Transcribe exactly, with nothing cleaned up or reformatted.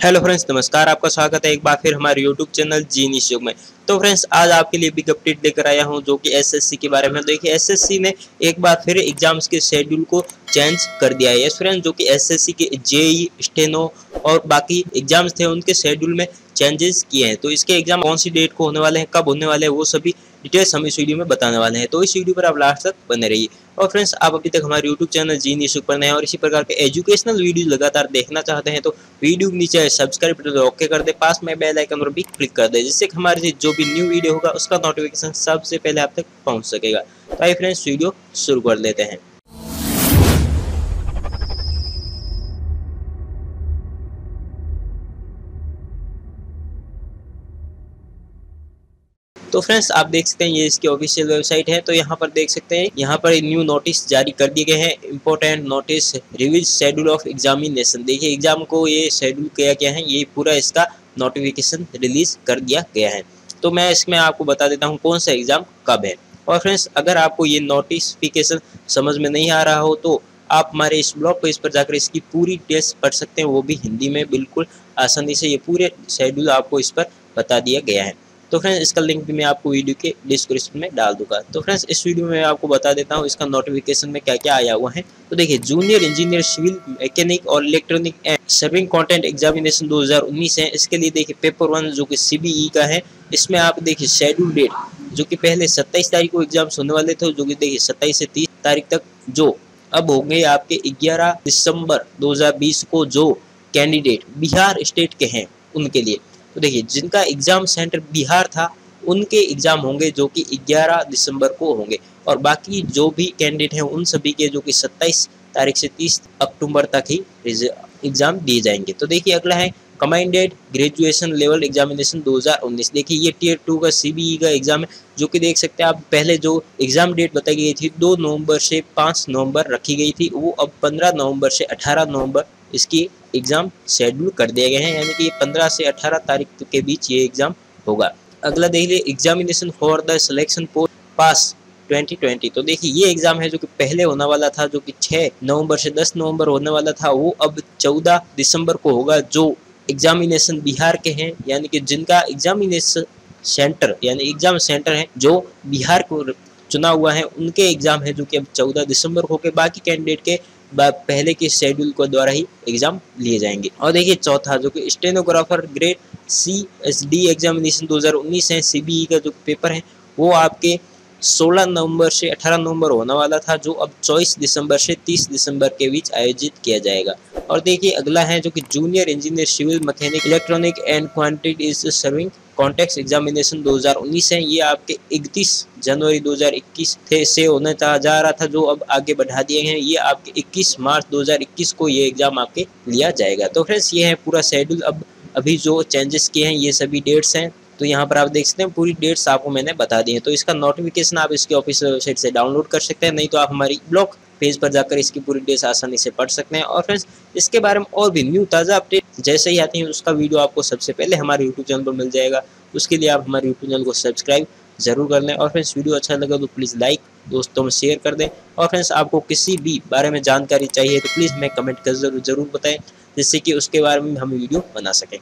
Hello friends, नमस्कार। आपका स्वागत है एक बार फिर हमारे यूट्यूब चैनल जी न्यूज़ में। तो फ्रेंड्स, आज आपके लिए बिग अपडेट लेकर आया हूं जो कि एसएससी के बारे में। देखिए, एसएससी ने एक बार फिर एग्जाम्स के शेड्यूल को चेंज कर दिया है। यस फ्रेंड्स, जो कि एसएससी के जेई, स्टेनो और बाकी एग्जाम्स थे उनके शेड्यूल में चेंजेस किए हैं। तो इसके एग्जाम कौन सी डेट को होने वाले हैं, कब होने वाले हैं, वो सभी डिटेल्स हम इस वीडियो में बताने वाले हैं। तो इस वीडियो पर आप लास्ट तक बने रहिए। और फ्रेंड्स, आप अभी तक हमारे यूट्यूब चैनल जी न्यूज़ पर नए और इसी प्रकार के एजुकेशनल वीडियो लगातार देखना चाहते हैं तो वीडियो के नीचे सब्सक्राइब बटन ओके कर दे, पास में बेल आइकन पर भी क्लिक कर दे, जिससे हमारे जो भी न्यू वीडियो होगा उसका नोटिफिकेशन सबसे पहले आप तक पहुंच सकेगा। तो आइए फ्रेंड्स, वीडियो शुरू कर लेते हैं। तो फ्रेंड्स, आप देख सकते हैं ये इसकी ऑफिशियल वेबसाइट है। तो यहाँ पर देख सकते हैं, यहाँ पर न्यू नोटिस जारी कर दिए गए हैं। Important notice revised schedule of examination. देखिए, एग्जाम को ये शेड्यूल किया गया है, ये पूरा इसका नोटिफिकेशन रिलीज कर दिया गया है। तो मैं इसमें आपको बता देता हूँ कौन सा एग्जाम कब है। और फ्रेंड्स, अगर आपको ये नोटिफिकेशन समझ में नहीं आ रहा हो तो आप हमारे इस ब्लॉग पेज पर जाकर इसकी पूरी टेस्ट पढ़ सकते हैं, वो भी हिंदी में बिल्कुल आसानी से। ये पूरे शेड्यूल आपको इस पर बता दिया गया है। तो फ्रेंड्स, इसका लिंक भी मैं आपको वीडियो के डिस्क्रिप्शन में डाल दूंगा। तो फ्रेंड्स, इस वीडियो में मैं आपको बता देता हूँ इसका नोटिफिकेशन में क्या क्या आया हुआ है। तो देखिए, जूनियर इंजीनियर सिविल मैकेनिक और electronic and surveying contracts examination दो हज़ार उन्नीस है। इसके लिए देखिए पेपर वन जो कि सीबीई का है, इसमें आप देखिए शेड्यूल डेट जो कि पहले सत्ताईस तारीख को एग्जाम होने वाले थे, जो कि देखिए सत्ताईस से तीस तारीख तक, जो अब होंगे आपके ग्यारह दिसंबर दो हज़ार बीस को, जो कैंडिडेट बिहार स्टेट के हैं उनके लिए। तो देखिए, जिनका एग्जाम सेंटर बिहार था उनके एग्जाम होंगे जो कि ग्यारह दिसंबर को होंगे, और बाकी जो भी कैंडिडेट हैं उन सभी के जो कि सत्ताईस तारीख से तीस अक्टूबर तक ही एग्जाम दिए जाएंगे। तो देखिए, अगला है कमांडेड ग्रेजुएशन लेवल एग्जामिनेशन दो हज़ार उन्नीस। देखिए, ये टीयर टू का सीबीई का एग्जाम है, जो कि देख सकते हैं आप। पहले जो एग्जाम डेट बताई गई थी दो नवंबर से पाँच नवंबर रखी गई थी, वो अब पंद्रह नवंबर से अठारह नवंबर इसकी एग्जाम शेड्यूल कर दिए गए हैं, यानी कि पंद्रह से अठारह तारीख के बीच ये एग्जाम होगा। अगला देख लीजिए, examination for the selection post phase twenty twenty. तो देखिए, ये एग्जाम है जो कि पहले होने वाला था, जो कि छह नवंबर से दस नवंबर होने वाला था, वो अब चौदह दिसंबर को होगा। जो एग्जामिनेशन बिहार के हैं, यानी कि जिनका एग्जामिनेशन सेंटर यानी एग्जाम सेंटर है जो बिहार को चुना हुआ है, उनके एग्जाम है जो कि अब चौदह दिसंबर को के, बाकी कैंडिडेट के पहले के शेड्यूल को द्वारा ही एग्जाम लिए जाएंगे। और देखिए, चौथा जो कि stenographer grade C S D examination दो हज़ार उन्नीस है, सीबीई का जो पेपर है वो आपके सोलह नवंबर से अठारह नवंबर होने वाला था, जो अब चौबीस दिसंबर से तीस दिसंबर के बीच आयोजित किया जाएगा। और देखिए, अगला है जो कि junior engineer civil mechanic electronic and quantity surveying contracts examination दो हज़ार उन्नीस है। ये आपके इकतीस जनवरी दो हज़ार इक्कीस थे से होने जा रहा था, जो अब आगे बढ़ा दिए हैं। ये आपके इक्कीस मार्च दो हज़ार इक्कीस को ये एग्जाम आपके लिया जाएगा। तो फ्रेंड्स, ये है पूरा शेड्यूल। अब अभी जो चेंजेस किए हैं ये सभी डेट्स हैं। तो यहाँ पर आप देख सकते हैं पूरी डेट्स आपको मैंने बता दी है। तो इसका नोटिफिकेशन आप इसके ऑफिशियल वेबसाइट से डाउनलोड कर सकते हैं, नहीं तो आप हमारी ब्लॉग पेज पर जाकर इसकी पूरी डेट्स आसानी से पढ़ सकते हैं। और फ्रेंड्स, इसके बारे में और भी न्यू ताज़ा अपडेट जैसे ही आती हैं उसका वीडियो आपको सबसे पहले हमारे यूट्यूब चैनल पर मिल जाएगा। उसके लिए आप हमारे यूट्यूब चैनल को सब्सक्राइब जरूर कर लें। और फ्रेंड्स, वीडियो अच्छा लगा तो प्लीज़ लाइक, दोस्तों में शेयर कर दें। और फ्रेंड्स, आपको किसी भी बारे में जानकारी चाहिए तो प्लीज़ हमें कमेंट कर जरूर जरूर बताएं, जिससे कि उसके बारे में हम वीडियो बना सकें।